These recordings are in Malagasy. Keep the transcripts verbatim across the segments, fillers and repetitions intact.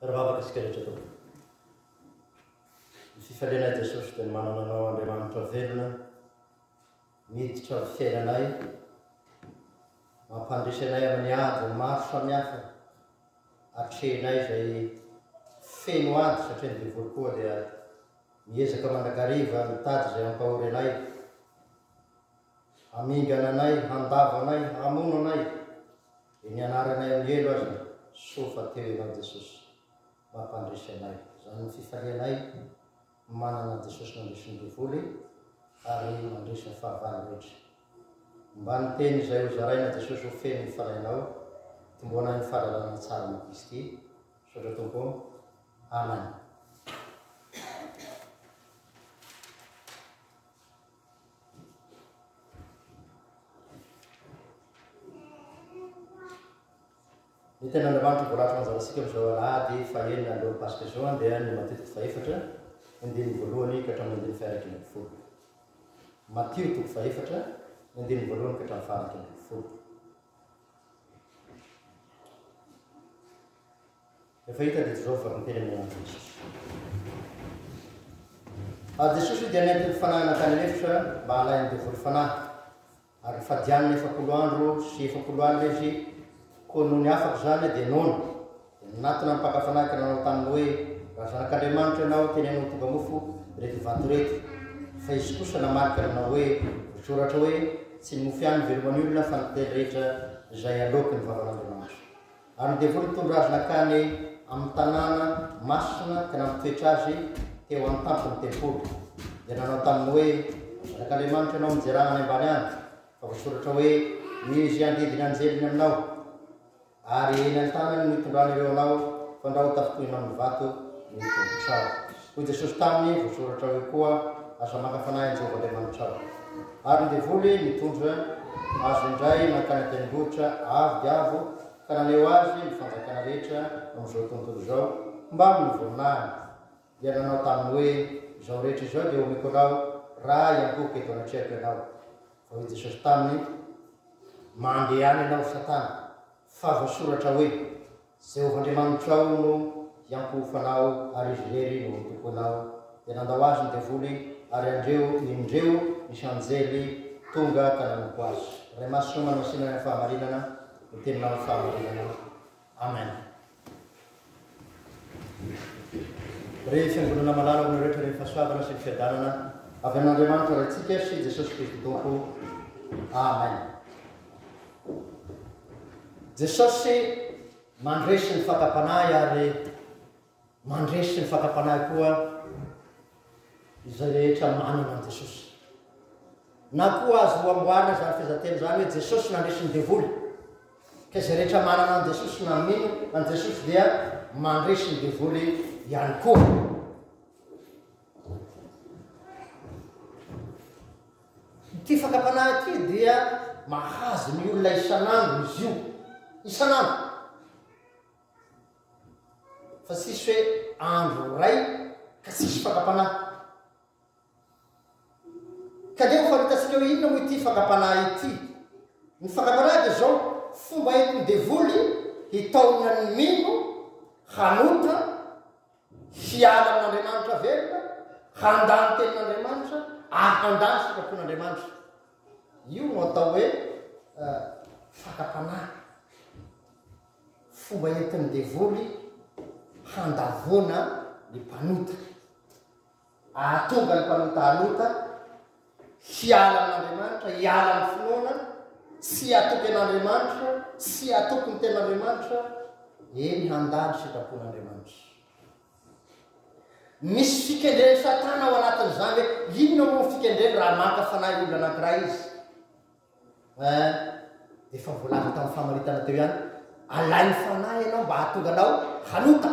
Ravavaka isika rehetra tompoko. Ny fifalianay Jesosy dia ny manana anao Andriamanitra velona, miditra amin'ny fiainanay, mampandresy anay amin'ny ady maro samihafa, atrehinay izay feno ady satria ny devoly koa dia miezaka mandrakariva mitady izay ampahory anay, hamingana anay, handava anay, hamono anay, dia ny anaranay amin'ny elo azy sofa teo ianao Jesosy, mampandresy anay. Izany ny fifalianay manana Jesosy mandresy ny devoly ary mandresy ny fahavalo rehetra. Mba ny teny izay ho zaraina Jesosy ho feno ny falainao, tomboana ny fahalalana tsara na Kristy, sotra tompo. Amen. Ny tena Andriamanitra voalatra manjaratsika amin'izao alahady fahaenina alohan'ny Pasika izao dia ny Matio fahaefatra andininy voalohany ka hatramin'ny andininy fahairaika ambin'ny folo. Matio toko fahaefatra andininy voalohany ka hatramin'ny fahairaika ambin'ny folo. Rehefa hita dia zao varonteny amin'ny an'andro Jesosy. Ary Jesosy dia nentiny fanahana tany anefitra mba halainy devoly fanahy, ary fadianiny efapolo andro sy efapolo alina izy koa noho ny afaka zany dia noana. Dia natona ny mpakafanahy ka nanao taminy hoe raha zanak'Andriamanitra ianao teny anao tonga mofo reto vato reto. Fa izy kosa namarika nanao hoe voasoratra hoe tsy ny mofo ihany velomany olona fa ny teny rehetra izay aloky ny vavan'Andriamanitra. Ary ny devoly mitondra azy nakany amin'ny tanàna masina ka nampitoetra azy teo amin'ny tampony tempolo. Dia nanao taminy hoe zanak'Andriamanitra ianao mijerana any ambany any, fa voasoratra hoe izy andidiny anjeliny aminao, ary eny an-tanany mitondrana ireo anao fa ndao tafotoina amin'ny vato ny tombotrao. Hoy Jesosy taminy voasoratra hoe koa aza makafanahy ny Jehovah-Andriamanitra ao. Ary ny devoly mitondra azy indray mankany an-tendrombohitra avo dia avo ka naneo azy ny fanjakana rehetra amin'izao tontolo izao mba amin'ny voninahiny. Dia nanao taminy hoe izao rehetra izao dia omeko anao raha iankohoko eto anatrehako ianao. Fa hoy Jesosy taminy, mandeha any ianao Satana, fa voasoratra hoe Jehovah-Andriamanitra ao no iankohofanao ary izy irery no toko anao. Dia nandao azy ny devoly ary andreo indreo misy anjely tonga ka nanompo azy. Ray masina manasinana ny fahamarinana ny teninao ny fahamarinana. Amen. Re fiangonana malala amin'ny rehetra rehefa soavana sy ny fiadanana avy amin'Andriamanitra raitsika sy Jesosy Kristy Tompo. Amen. Jesosy mandresy ny fakapanahy ary mandresy ny fakapanahy koa izay rehetra manana an Jesosy. Na koa azo amboarina zany fizateny zany hoe Jesosy nandresy ny devoly. Ka izay rehetra manana an Jesosy na mino an Jesosy dia mandresy ny devoly ihany koa. Ity fakapanahy ity dia mahazo ny olona isan'andro izy io. Isan'andro. Fa tsisy hoe andro ray ka tsisy fakapanahy. Ka dia ho fahitatsika hoe inona moa ity fakapanahy ity. Ny fakapanahy dia zao fomba entin'ny devoly hitaona ny mino, hanota, hiala amin'Andriamanitra velona, handany tenin'Andriamanitra, ary handany sitrapon'Andriamanitra. Io no atao hoe fakapanahy. Fomba entin'ny devoly handavona ny mpanota, ahatonga ny mpanota hanota, hiala amin'Andriamanitra, hiala amin'ny finoana, sy atoky an'Andriamanitra, sy atoky ny ten'Andriamanitra, eny handany sitrapon'Andriamanitra. Misy fikendreny Satana ao anatin'izany hoe inona moa fikendreny raha maka fanahy olona anankiray izy. Dia efa voalaza tamin'ny fahamaritana teo ihany, alainy fanahy ianao mba hahatonga anao hanota.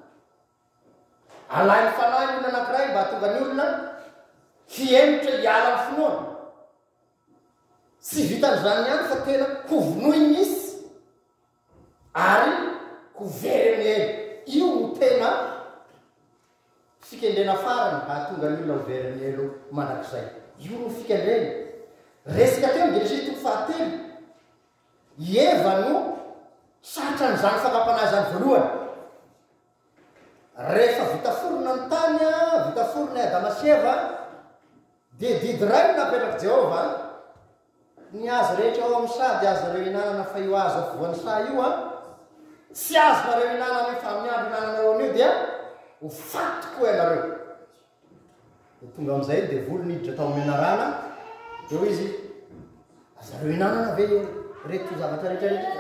Alainy fanahy olona anankiray mba hahatonga ny olona hiemitra hiala amin'ny finoana. Tsy vitan'izany ihany fa tena hovonoy misy ary hoveriny ely. Io no tena fikendrena farany hahatonga ny olona hoveriny elo manak'izay. Io no fikendrena. Resika teo dia Jerzy toko fahatelo. Eva no satran'izany fakapanahy zany voalohany. rehefa vitaforona ny tany a vitaforona adamaseva dia didy ray napetraky jehova ny azo rehetra ao amin'ny sady azo reo inanana fa io azo afovoan'ny sa io a tsy azonareo inanana io fa amin'ny andro inananareo an'io dia ho faty koa ianareo dia tonga amin'izay dia voloniditra tao menarana dia ho izy azareo inanana ve reto zavatra rehetrarehetra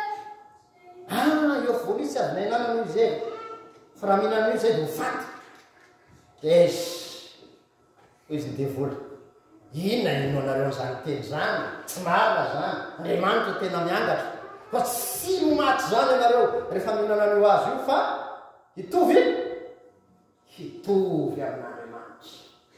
ah io voly tsy azona inanana io zay fa raha mihinana io zay dia ho faty es ho izy dia voly inona ino anareo n'izany teny zany tsy marina zany andriamanitra tena miangatra fa tsy momaty zany ianareo rehefa mihinanan'io azy io fa hitovy hitovy amin'andriamanitra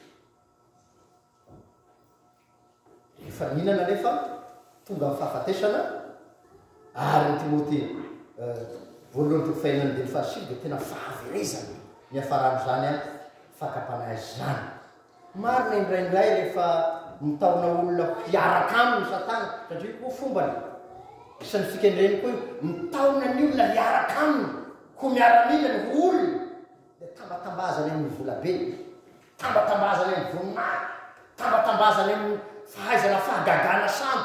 rehefa mihinana nefa tonga amin'ny fahafatesana ary ny timoty voalohany toko fahinany dia ny fahasivy dia tena fahaverezana ny afarano zany a fakapanazy zany marina indraindray rehefa mitaona olona hiaraka aminy satana satria koa fombany isan'ny fikendreny koa io mitaona ny olona hiaraka aminy ko miaramila ny olona dia tambatambazany amin'ny volabe tambatambazany amin'ny voninahitra tambatambazany amin'ny fahaizana fahagagana santo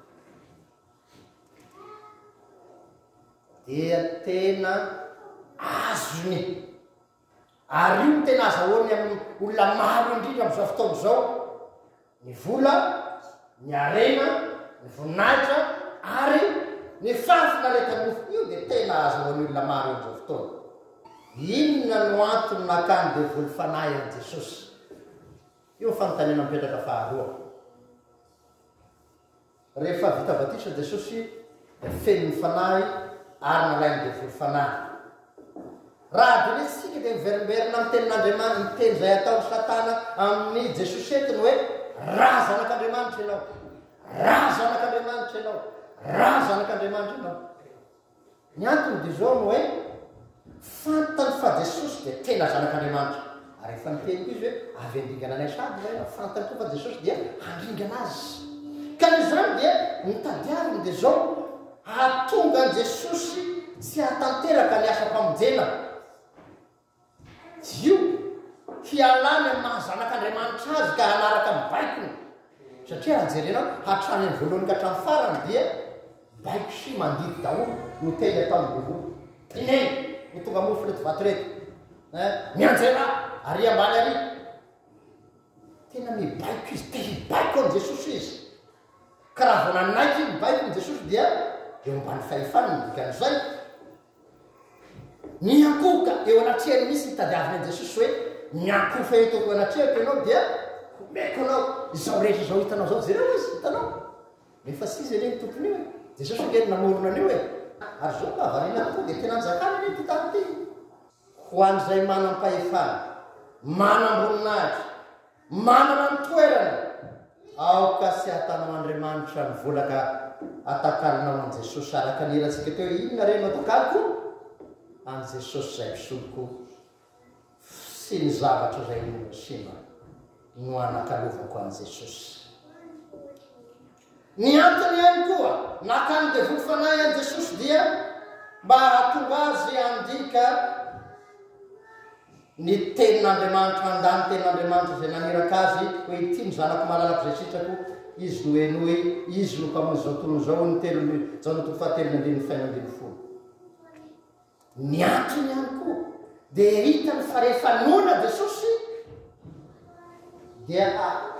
dia tena azony ary io tena azahoany amin'ny olona maro indrindra amin'izao fotoana izao ny vola ny arena ny voninahitra ary ny fafinaretany mofo io dia tena azahoany olona maro amin'izao fotoana inona no antony nakany dia voly fanahy an' jesosy io fanontaniana mipetraka faharoa rehefa vita batisa jesosy feno ny fanahy ary nalainy dia voly fanahy raha dinesitsika dia miverimberina amin'ny tenin'andriamanitra ny teny izay ataony satana amin'ny jesosy etiny hoe raha zanak'andriamanitra ianao raha zanak'andriamanitra ianao raha zanak'andriamanitra ianao ny antony dia zao no hoe fantany fa jesosy dia tena zanak'andriamanitra ary efa niteny koa izy hoe avy andringana anay sady zay fantany koa fa jesosy dia handringana azy ka izany dia nitadiaviny dia zao hahatonga an' jesosy tsy hatanteraka ny asa mpamonjena io hialany amin'ny mahazanak'andriamanitra azy ka hanaraka amin'ny baikony satria raha jerenao hatrany ny voalohany ka hatrany farany dia baiko sy mandidy daholo no teny ataony bolobo tineny no tonga mofo reto vato reto mianjera ary ambany ary tena mibaiko izy te hibaiko an' jesosy izy ka raha vao nanaiky mibaiko an' jesosy dia eo ambany fahefany midikan'izay ny akoka eo anatriany misy nitadiaviny an' jesosy hoe ny akofa etoko anatriako ianao dia homeko anao izao rehetra zao hitanao zao jereo izy hitanao nefa tsy izy eny tompony io e jesosy ngeny namorona an'io e ary zao ka avarina tokoa dia tena njakany eny ty tany ty ho an'izay manam-pahefana manam-boninahitra manana ny toerana aoka sy hatanao andriamanitra ny volaka atakalinao an' jesosy araka nirantsika teo inona reny atakaliko an' jesosy zay mpisoloko sy ny zavatra zay nosimba no anakalovako an' jesosy ny antony ihany koa nakany dia voly fanahy an' jesosy dia mba hahatonga azy andika ny tenin'andriamanitra andany tenin'andriamanitra zay naniraka azy hoe ity ny zanako malalako zay sitrako izy no enoe izy no mpamonjy zao tono zao ny telo zao no toko fahatelo andiny faina andiny folo ny antony ihany koa dia hita ny farefanona jesosy dia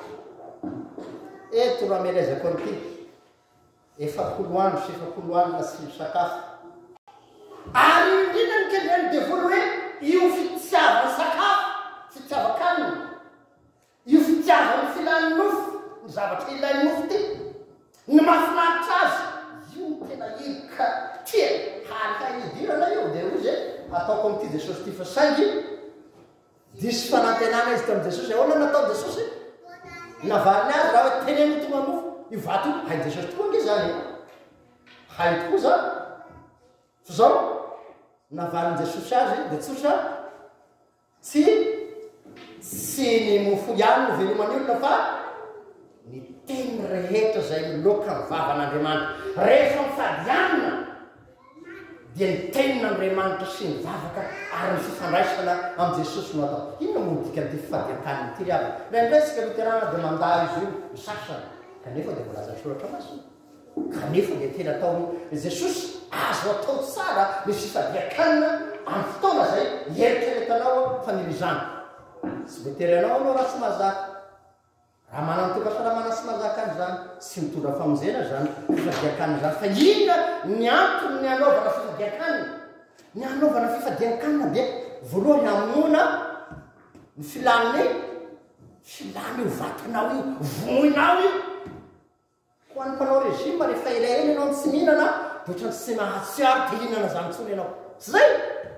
eto raha melezako an'ity efapolo andro sy efapolo andro na tsy misakafo ary indrindra ny kendreny dia voly hoe io fitiavany sakafo fitiavan-kaniny io fitiavany filany nofo ny zavatra ilainy nofo ty ny mahafinaritra azy io ny tena irika tia harika idirana io dia oy zay ataoko amin'ity jesosy ty fa saingy disy fanantenana izy tamin'i jesosy ahoana nataony jesosy navaliny azy raha hoe teneny tonga mofo io vato io hainy jesosy tokoa nge zany hainy tokoa zany fa zao navaliny jesosy azy dia tsotra tsy tsy ny mofo ihany no velomany olona fa ny teny rehetra zay miloka ny vavan'andriamanitra rehefa mifadianina dia ny tenin'andriamanitra sy ny vavaka ary ny fifandraisana am' jesosy no atao inona modika ty fifadiakaniny ty ry avy ndraindray sika luterana dia mandà izy io misasana kanefa dia mbola zasoratra masina kanefa dia tena ataony jesosy azo atao tsara ny fifadiakanina amin'ny fotoana zay heritra letanao fa nirizana sy voatery anao anao raha tsy mahazaka raha manano tokasaramana sy mahazaka any zany tsy mitondra famonjena zany fifadiakanina zany fa inona ny antony ny anaovana fifadiakanina ny anaovana fifadiakanina dia voalohany amona ny filany filany io vatanao io voinao io ho an'ny mpanao rezima rehefa ilay eny ianao tsy mihinana dia ohatrany tsy mahatsiaro te hinana zany ntsony ianao tsy zay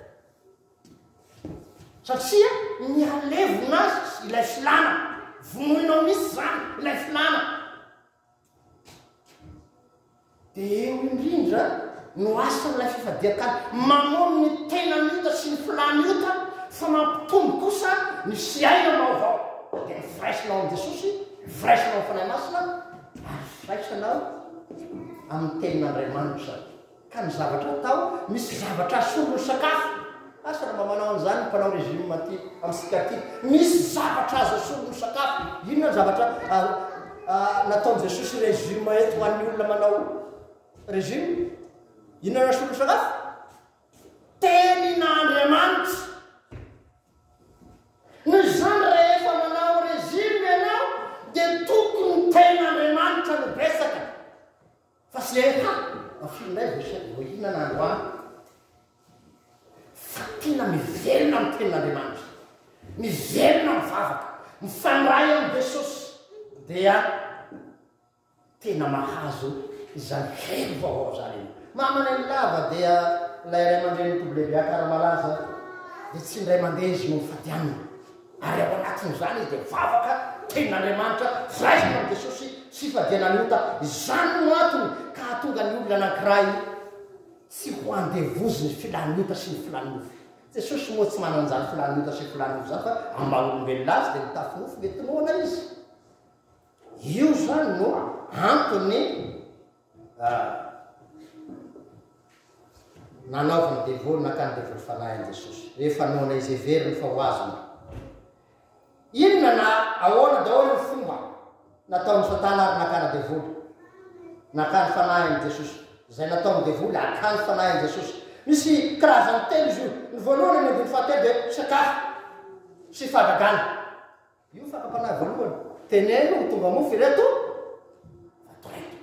satria ny alevona azy ilay filana voinao misy zany ilay filana dia eo indrindra no asan'ilay fifadiakana mamono ny tena miota sy ny filany ota fa mampitombo kosa ny siaina maovao dia mifiraisinao am' jesosy mifiraisinao am' fanahy masina ary firaisanao amin'ny tenin'andriamanitra ka ny zavatra atao misy zavatra asolo ny sakafo asa na mba manao an'izany ny mpanao rezima ty am'sika ty misy zavatra azo asolo ny sakafo inona ny zavatra nataony jesosy rezima eto ho an'ny olona manao rezima inona ny asolo ny sakafo tenin'andriamanitra ny zany rehefa manao rezima ianao dia tokony tenin'andriamanitra no besaka fa sy leha afilinay vo inona na androany fa tena mivelona amin'ny tenin'andriamanitra mivelona mivavaka mifandray amin'ny jesosy dia tena mahazo izany helo vaovao zany eny mamana ny lava dia lay ray aman-dreny toblebia karamalaza dia tsy ndray mandeha izy no mifadianina ary ao anatin'izany izy dia mivavaka tenin'andriamanitra firaisina amin'ny jesosy sy fadianany ota izany no atony ka hatonga ny olona anankiray tsy ho andevozy ny filanyota sy ny filanofo jesosy moa tsy manan'izany filanyota sy filanofo zany fa ambaolombelona azy dia mitafimofo metinoana izy io zany no antony nanaovany devoly nakany devoly fanahy an' jesosy rehefa naona izy everiny fa ho azony inona na ahoana daholo ny fomba nataony satana ary nakana devoly nakany fanahy an' jesosy zay nataony devoly akany fanahy an' jesosy misy karazany telo izy io ny voalohany ny andiny fahatelo dia sakafo sy fagagana io fakapanahy voalohany teneno ho tonga mofo ireto atoreto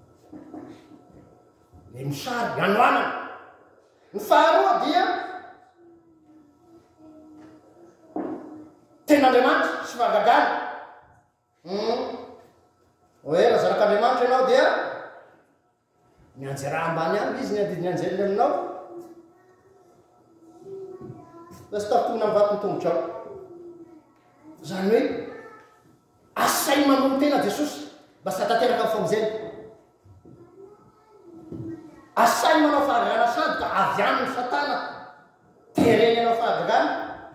le misary anoanana ny faharoa dia ten'andriamanitra sy fagagana hoe raha zanak'andriamanitra ianao dia mianjeraha ambany any izy ny adidi ny anjeliny aminao da sy tafitona amin'ny vatony tongotrao zany hoe asay mamono tena jesosy mba sy atateraka amin'ny famonjena asay manao fahagagana sady ka avy any ny satana tereny anao fahagagana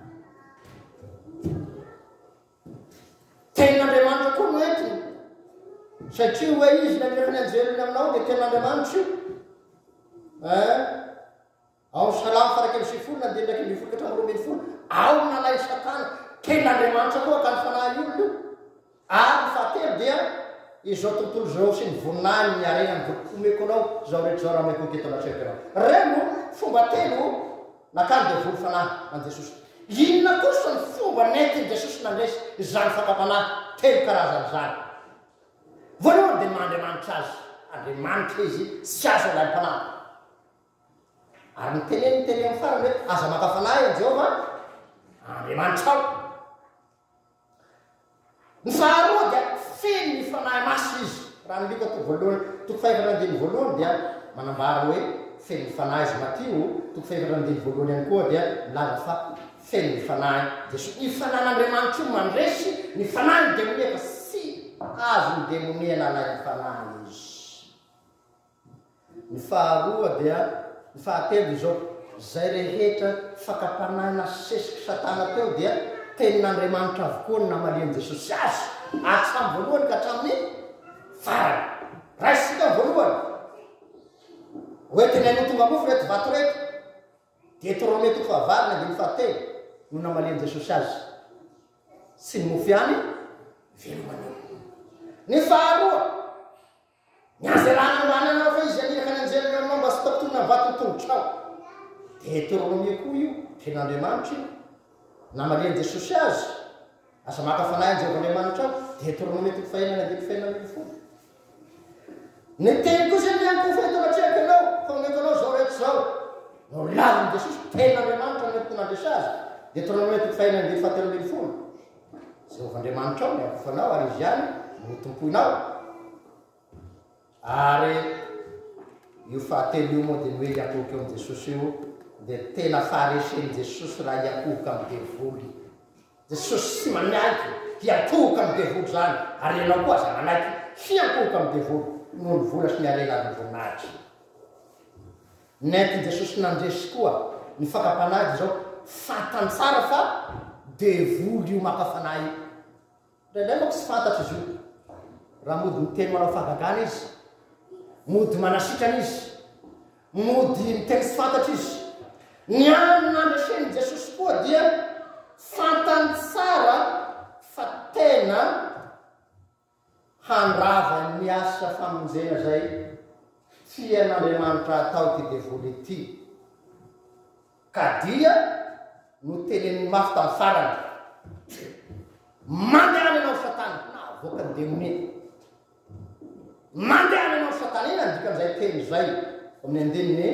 tenin'andriamanitra koa no entiny satria hoe izy na mirefa ny anjeliny aminao dia tenin'andriamanitra io ao salamy farakely sifolo na dia ndraiky mbifolo ka hatramy roambiny folo ao nalay satana tenin'andriamanitra koa ka ny fanahy olona io ary ny fahatelo dia izao tontolo zao sy ny voninany ny arena ny vokomeko anao zao rehetra zao raha maiko keto anatrerika anao reno fomba telo nakany devoly fanahy an' jesosy inona kosa ny fomba netiny jesosy nandresy zany fakapanahy telo karazany zany voalohany dia mahandriamanitra azy andriamanitra izy sy azo alalim-panahy ary ny teneny ny teneny farany hoe aza makafanahy an' jehova andriamanitra ao ny faharoa dia feny ny fanahy masy izy raha nylika to voalohany toko fahefatrandiny voalohany dia manambara hoe feny ny fanahy izy matio toko fahefatrandiny voalohany ihany koa dia milaza fa feny ny fanahy jesosy ny fanan'andriamanitra io mandresy ny fanahy ny demonia fa sy azo ny demonia nalay ny fanahy izy ny faharoa dia ny fahatelo izao zay rehetra fakapanahy nasesiky satana teo dia tenin'andriamanitra avokoa ny namalian' jesosy azy atramy voalohany ka hatramin'ny farany raisika voalohany oetiny ano tonga mofo reto vato reto de toromety fahavarina de mifahatelo no namaleny jesosy azy sy ny mofo ihany velomanio ny faharoa ny azerana ambany anao fa izy aniraka ny anjerany aminao mba sy tapitona vato ny tongotrao de toromie koa io ten'andriamanitra io namaleny jesosy azy asa makafanay anjevan'andriamanitra ao de toromety fahenana de fifahenana folo ny teny koa zany ihany koa fahitanatrehaka anao fa mety anao zao rehetra zao no laviny jesosy ten'andriamanitra nentinandresa azy de toromety fahenana de fahatelo ambin'ny folo jehovandriamanitra ao miakofanao ary izy ihany no tompoinao ary io fahatelo io moa de ny hoe iakohoka eo am' jesosy io de tena fahareseny jesosy raha iakohoka amy devoly jesosy sy manaiky hiatohoka amy devoly zany ary ianao koa za manaiky hiatohoka amy devoly noho ny vola sy ny arena avy voninahitra nety jesosy nandresy koa ny fakapanagy zao fantany tsara fa devoly io makafanahy io ndraindray mako tsy fantatry izy io raha mody ny teny manao fahagagana izy mody manasitrany izy mody ny teny tsy fantatry izy ny any nandreseny jesosy koa dia fantany tsara fa tena handrava ny asa famonjena zay tian'andriamanitra atao ty devoly ty ka dia no tenen'ny mafy tamin'ny farany mandehany anao satana na voakany demoni mandehany anao satana iny andika am'izay teny zay amin'ny andininy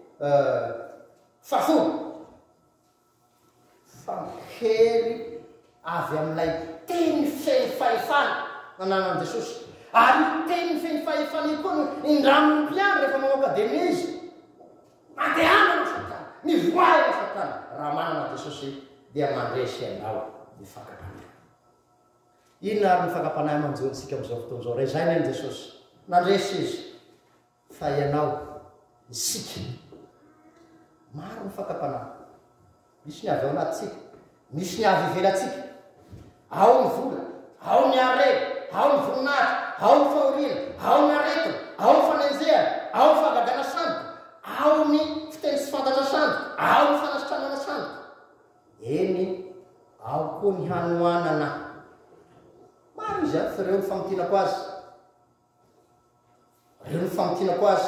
fafolo fa hery avy amin'ilay teny feny fahefana nananany jesosy ary teny feny fahefana io koa no indramompiany rehefa mamoaka demoni izy mandehany anao satana mivoay anao satana raha manana jesosy dia mandresy anao ny fakapanahy ino ary ny fakapanahy manjontsika am'izao fotoan'izao ray zay neny jesosy nandresy izy fa ianao isika maro ny fakapanahy misy ny avy ao anatsika misy ny avy ivelatsika ao ny vola ao ny areny ao ny voninahitra ao ny fahoriana ao ny aretina ao ny fanenjehana ao ny fahagagana sandoka ao ny fiteny sy fantatra sandoka ao ny fanasitranana sandoka eny ao koa ny hanoanana maro izy a fa reo ny famotinako azy reo ny famotinako azy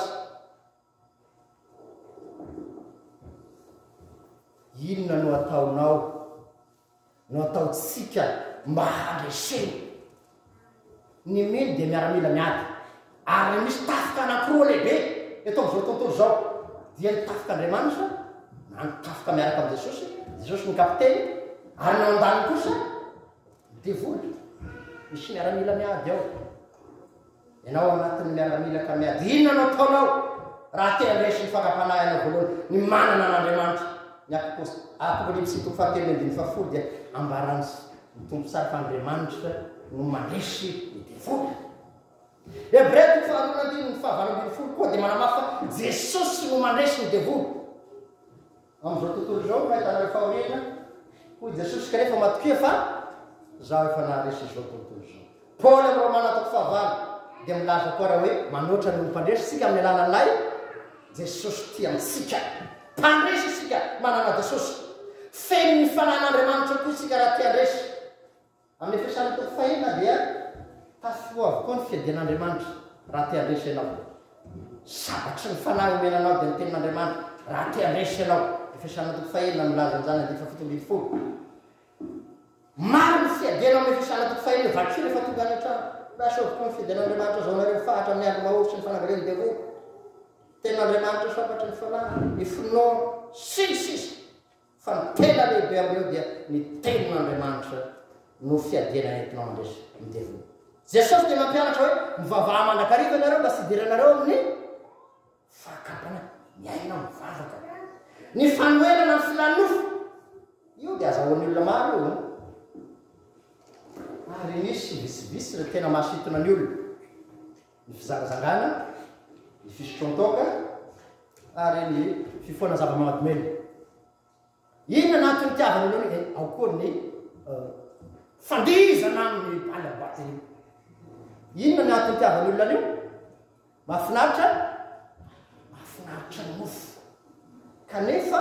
inona no ataonao no ataotsika mba handreseny ny mily de miaramila miady ary misy tafika anankiroa lehibe eto am'izao tontolo zao dia ny tafika andriamanitra na ny tafika miaraka am' jesosy jesosy ny kapiteny ary nao andany kosa devoly misy miaramila miady ao ianao anatin'ny miaramila ka miady inona no ataonao raha te andresy ny fakapanahy anao voalohany ny manana an'andriamanitra ny apokalipsy tompo fahatelo andiny fafolo dia ambarany ny tompo sara fa andriamanitra no mandresy ny devoly hebreo tompo faharoa andiny ny fahavalo ambiny folo koa dia manamafa jesosy no mandresy ny devoly am'izao tontolo zao mahitanareo fahoriana hoy jesosy ka rehefa matokia fa zaho efa naharesy izao tontolo zao paoly amy romana toko fahavalo dia milaza koa raha hoe manoatra ny mpandresy sika amin'ny alanan'ilay jesosy tia amitsika mpandresy isika manana jesosy feny ny fanan'andriamanitra koa isika raha tia andresy amin'ny fiasana toko fahina dia tafiho avokoa ny fiadian'andriamanitra raha tia andresy ianao sabatry ny fanahy omenanao dia ny tenin'andriamanitra raha tia andresy ianao ny fiasana toko fahina milaza an'izany andifa fito ambin'ny folo maro ny fiadiana amin'ny fiasana toko fahina vakio rehefa tonga any an-trano lasa avokoa ny fiadian'andriamanitra zao nareo fahatra amin'ny andro mahoritry ny fanagareny devoly ten'andriamanitra sabatra ny fanahy ny finoana sisisy fa ny tena lehibe amin'eo dia ny tenin'andriamanitra no fiadiana entinao mandresy ny devoly jesosy dia mampianatra hoe mivavaha mandrakariva nareo mba sy idiranareo amin'ny fakapana miaina mivavaka ny fanoelana ny filanofo io dia azahoan'ny olona maro io ary nisy visibisy re tena mahasitona ny olona ny fizangazangana ny fisotrontoka ary ny fifoana zava-mahadomely ino anatin'ny tiavana olo e ao koa ny fandizana amin'ny baly abatiny ino anatin'ny tiavana olona anio mahafinaritra mahafinaritra ny mofo kanefa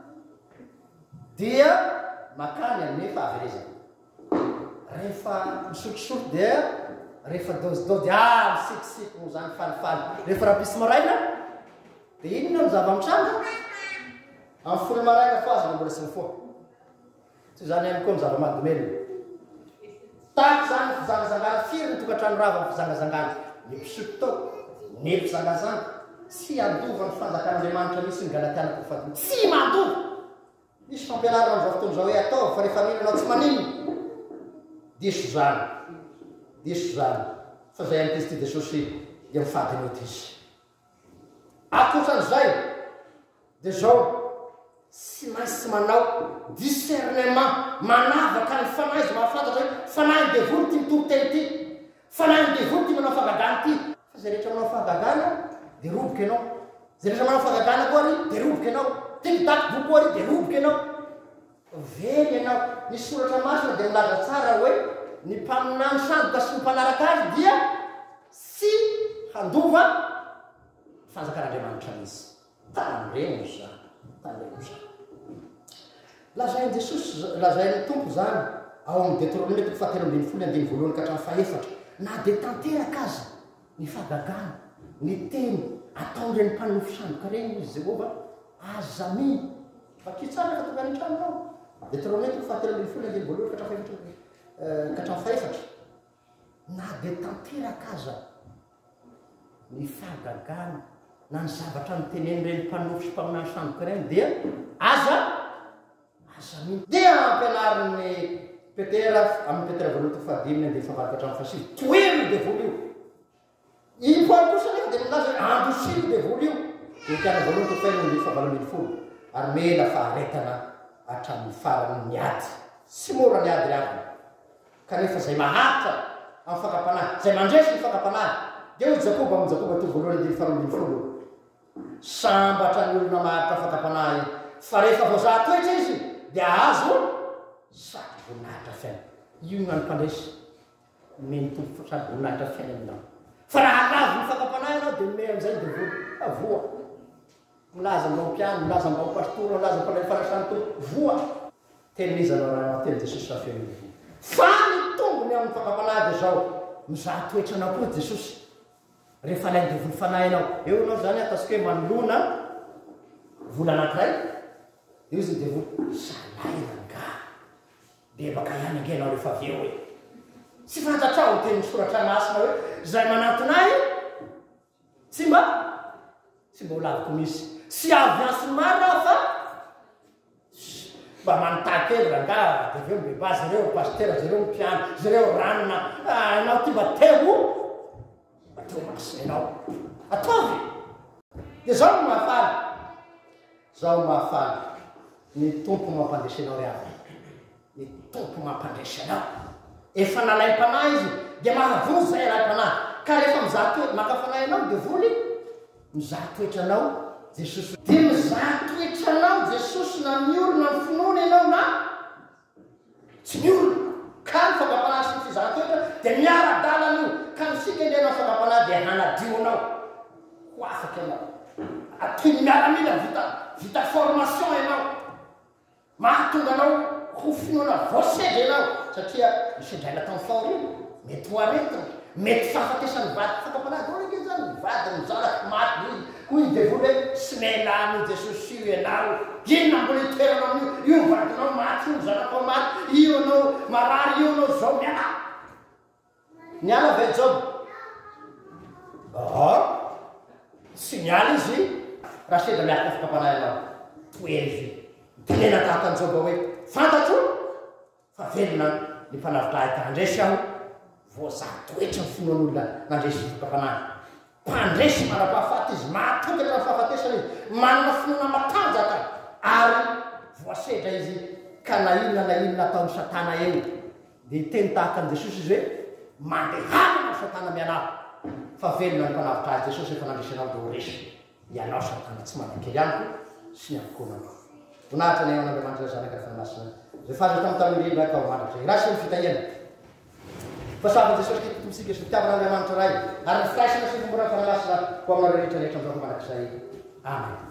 dia makany anefa averezana rehefa misotrosotro dia rehefa dozidody ah misikisiky no zany falifaly rehefa rahapisy maraina dia inona no zava-mitranga amin'ny folo maraina fa azy no mbola sy mifoa tsy zany ihany koa ny zava-mahadomelona taky zany fizangazangana firy ny tokantrano rava ny fizangazangana ny mpisotro tao ny mpizangazanga tsy andova ny fanjakan'andriamanitra misy ny galatiana kofaty tsy mandova misy fampianarana am'izao fotoana zao hoe atao fa rehefa mihinanao tsy manino diso zany diso zany fa zay any kristy jesosy dia mifadiny oty izy akoatran'izay dia zao tsy maintsy manao discernement manavaka ny fanahy izy mahafantatra hoe fanahy ny devoly ty mitory teny ty fanahy ny devoly ty manao fagagana ty fa zay rehetra manao fagagana dia roboka ianao zay rehetra manao fagagana koa ary dia roboka ianao tikidaky boko ary dia roboka ianao very ianao ny soratra masina dia milaza tsara hoe ny mpaminany sandoka sy ny mpanaraka azy dia sy handova fanjakan'andriamanitra misy tanyreny izy zany tanyreny zany lazainy jesosy lazainy tompo zany ao amin'ny Deutéronome toko fahatelo ambin'ny folo andiny voalohany ka hatramin'ny fahaefatra na dia tanteraka aza ny fagagana ny teny ataon'ireny mpanofo sandoka reny izy Jehova aza miny fakitsara ka tonga ny tranonao Deutéronome toko fahatelo ambin'ny folo andiny voalohany ka hatramin'ny fahaefatra ka hatramin'ny fahaefatra na dia tanteraka aza ny fagagana na ny zavatra nytenen'ireny mpanofo sy mpaminany sandoka reny dia aza aza miny dia ampianarin'ny petera amin'ny petera voalohany toko fahadimy andiny fahavarika hatramin'ny fahasivy toeriny devoly io i paoly kosa nefa dia milaza hoe andosiny devoly io dia tiana voalohany toko fahaenina andiny fahavalo ambin'ny folo ary mela faharetana hatramin'ny farany miady tsy mora ny ady riavina kanefa zay maharitra amin'ny fakapanahy zay mandresy ny fakapanahy dia hoy jakoba amin'ny jakoba toko voalohany andiny faharoa ambin'ny folo sambatra ny olona maharitra fakapanahy fa rehefa voazaha toetra izy dia azo sady voninahitra fiaina io nany mpandresy meny tompo sady voninahitra fiaina aminao fa raha lavo ny fakapanahy ianao dia me am'izay devoly avoa milaza mbao mpiano milaza mbao pastora milaza mpanay fanasany tompo voa teninizanao raha teny jesosy safeny fa ny tombony amin'ny fakapanahy dia zao mizaha toetra anao koa jesosy rehefa lay devoly fanahy ianao eo anao zany ataontsika hoe manolona vola anankiray io izy ny devoly salairanga dia baka ihany ange anao rehefa aveo hoe tsy fantatrao ny teny soratra masina hoe zay manantonay tsy mba tsy mba ho laviko misy sy avy ansiny maro raha fa mba manontahykely ranga dia aveo mibeba zareo pastera zareo mpiano zareo ranona anao ty mba teo mba teo masina ianao ataovy dia zao no mahafaly zao mahafaly ny tompo mampandresy anao riavy ny tompo mampandresy anao efa nalaim-panahy izy dia mahavozy zay alaim-panahy ka rehefa mizaha toetra makafanahy anao devoly mizaha toetra anao jesosy dia mizaha toetra anao jesosy na miorona ny finoana ianao na tsy miorona ka ny fakapanahy sy ny fizaha toetra dia miara-dalana io ka misika indrenao fakapanahy dia hanadio anao ho afaka ianao atoy ny miaramila vita vita formation ianao mahatonga anao ho finoana voasedy ianao satria misedraina tamin'ny faorina mety ho aretina mety fahafatesany vady fakapanahy dao reke zany vady mizaraky maty izy hoy devoly hoe sy melamy jesosy io ianao inona mbola itoerana amin'io io vadinao maty io mizanakao maty io anao marary io anao zao miala miala ve job a tsy miala izy raha seda miaraka fakapanahy anao toezy tenena tahaka an'izao ba hoe fantatro fa velona ny mpanavitra ahy ka andresy aho voazaha toetra ny finoan'olona nandresy fakapanahy mpandresy mara-pahafaty izy mahatokatra ny fahafatesana izy manana finoana matanjaka ary voasedra izy ka na inona na inona ataon'ny satana eo dia teny tahaka an' jesosy izy hoe mandehana satana mianahy fa velona ny mpanavitra ahy jesosy efa nandresy anao dia ho resy ianao satana tsy manakely amiko sy ny amkonanao vonahitra ny an'andriamanitra zanaka rehefa nasina zay fahazo tamin'ny tamin'irindra ka ho mandratra zay raha sy ny fitahiana fa sava jesosy titomitsika sy fitiavan'andriamanitra ray ary ny firaisana sy ny fomborana fananasina ho aminareo rehetra rehetra amin'izao manak'izay amen.